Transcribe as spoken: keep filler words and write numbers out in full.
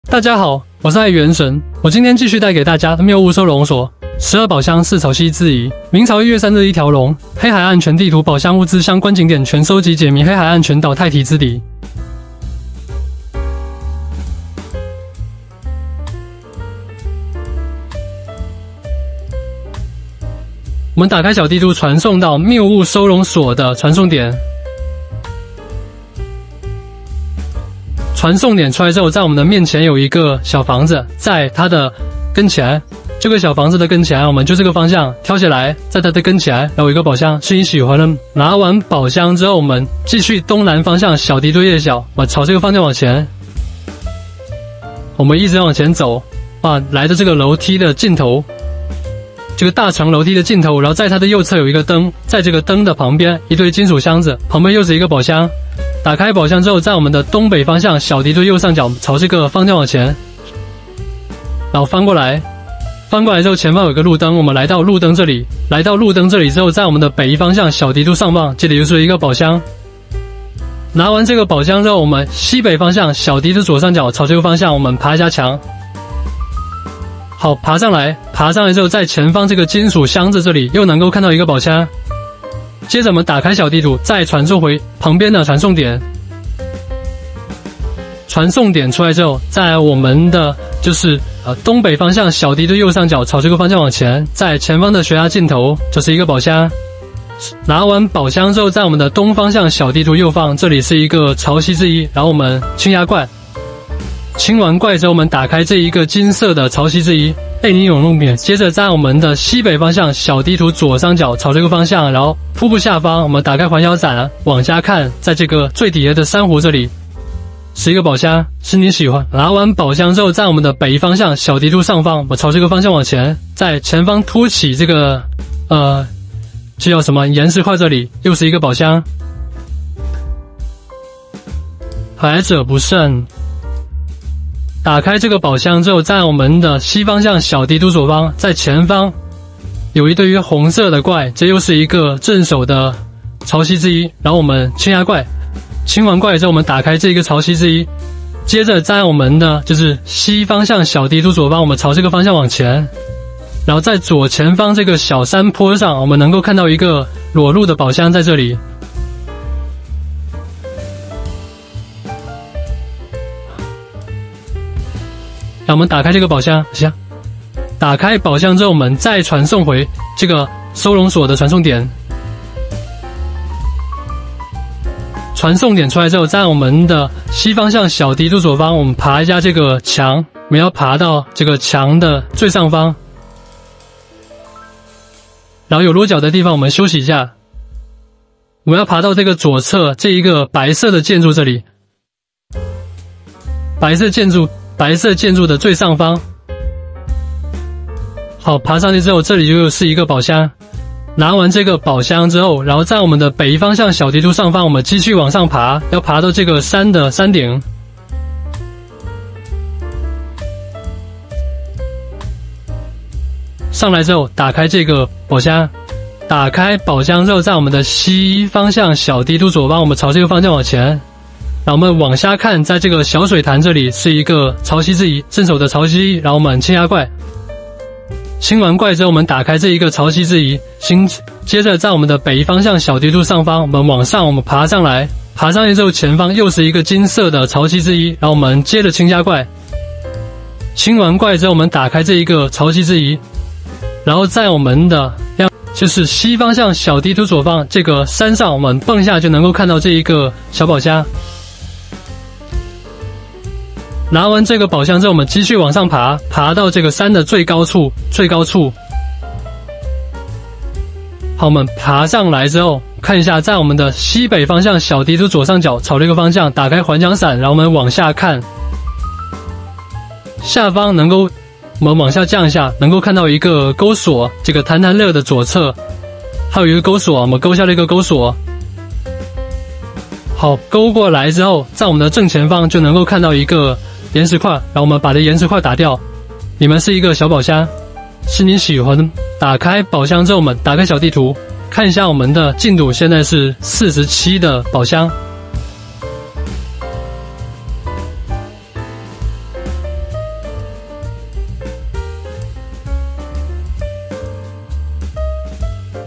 大家好，我是爱元神，我今天继续带给大家的谬误收容所十二宝箱是潮汐之遗。明朝一月三日一条龙，黑海岸全地图宝箱物资相关景点全收集解谜，黑海岸全岛太提之敌。我们打开小地图，传送到谬误收容所的传送点。传送点出来之后，在我们的面前有一个小房子，在它的跟前，这个小房子的跟前，我们就这个方向挑起来，在它的跟前，然后有一个宝箱，是你喜欢的。拿完宝箱之后，我们继续东南方向，小敌对越小，我朝这个方向往前，我们一直往前走，啊，来到这个楼梯的尽头。这个大长楼梯的尽头，然后在它的右侧有一个灯，在这个灯的旁边一堆金属箱子，旁边又是一个宝箱。打开宝箱之后，在我们的东北方向小敌对右上角朝这个方向往前，然后翻过来，翻过来之后前方有个路灯，我们来到路灯这里，来到路灯这里之后，在我们的北一方向小敌对上方，这里又是一个宝箱。拿完这个宝箱之后，我们西北方向小敌对左上角朝这个方向，我们爬一下墙。好，爬上来，爬上来之后，在前方这个金属箱子这里又能够看到一个宝箱。接着我们打开小地图，再传送回旁边的传送点。传送点出来之后，在我们的就是呃东北方向小敌对右上角朝这个方向往前，在前方的悬崖尽头就是一个宝箱。拿完宝箱之后，在我们的东方向小地图右方，这里是一个潮汐之一，然后我们清压怪。清完怪之后，我们打开这一个金色的潮汐之一，贝尼永路面。接着在我们的西北方向小地图左上角朝这个方向，然后瀑布下方，我们打开环小伞往下看，在这个最底下的珊瑚这里是一个宝箱，是你喜欢。拿完宝箱之后，在我们的北方向小地图上方，我朝这个方向往前，在前方凸起这个呃这叫什么岩石块这里又是一个宝箱。来者不善。打开这个宝箱之后，在我们的西方向小地图左方，在前方有一堆红色的怪，这又是一个镇守的潮汐之一。然后我们清压怪，清完怪之后，我们打开这个潮汐之一。接着在我们的就是西方向小地图左方，我们朝这个方向往前，然后在左前方这个小山坡上，我们能够看到一个裸露的宝箱在这里。让我们打开这个宝箱，行。打开宝箱之后，我们再传送回这个收容所的传送点。传送点出来之后，在我们的西方向小敌对左方，我们爬一下这个墙，我们要爬到这个墙的最上方，然后有落脚的地方，我们休息一下。我们要爬到这个左侧这一个白色的建筑这里，白色建筑。白色建筑的最上方。好，爬上去之后，这里又是一个宝箱。拿完这个宝箱之后，然后在我们的北方向小地图上方，我们继续往上爬，要爬到这个山的山顶。上来之后，打开这个宝箱。打开宝箱之后，在我们的西方向小地图左方，我们朝这个方向往前。然后我们往下看，在这个小水潭这里是一个潮汐之一，镇守的潮汐。然后我们清压怪，清完怪之后，我们打开这一个潮汐之一。新接着在我们的北方向小地图上方，我们往上，我们爬上来，爬上去之后，前方又是一个金色的潮汐之一。然后我们接着清压怪，清完怪之后，我们打开这一个潮汐之一。然后在我们的就是西方向小地图左方这个山上，我们蹦下就能够看到这一个小宝箱。拿完这个宝箱之后，我们继续往上爬，爬到这个山的最高处，最高处。好，我们爬上来之后，看一下，在我们的西北方向小地图左上角朝这个方向，打开环桨伞，然后我们往下看，下方能够，我们往下降一下，能够看到一个钩索，这个弹弹乐的左侧，还有一个钩索，我们勾下了一个钩索。好，勾过来之后，在我们的正前方就能够看到一个岩石块，然后我们把这岩石块打掉，里面是一个小宝箱，是你喜欢的。打开宝箱之后，我们打开小地图，看一下我们的进度，现在是四十七的宝箱。